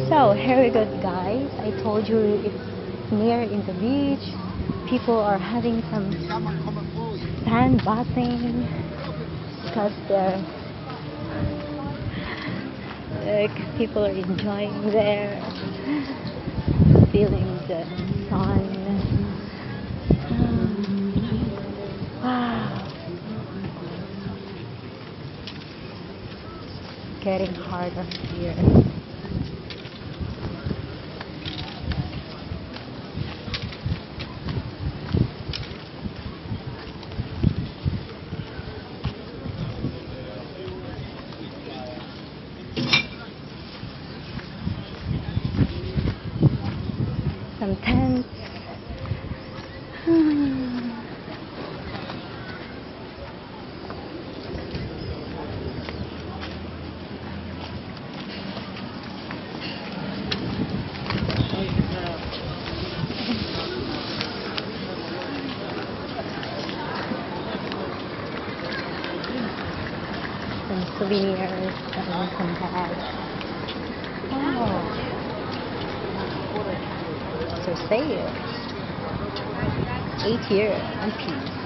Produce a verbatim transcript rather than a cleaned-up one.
So here we go, guys. I told you it's near in the beach. People are having some sand bathing because they're like people are enjoying there, feeling the sun. Wow, getting harder here. Some tents. Some souvenirs and some bags. Oh. So say it. Eight year one piece.